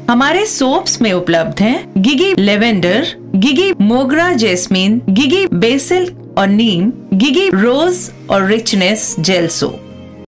हमारे सोप्स में उपलब्ध हैं गिगी लेवेंडर, गिगी मोगरा जैस्मीन, गिगी बेसिल और नीम, गिगी रोज और रिचनेस जेल सोप।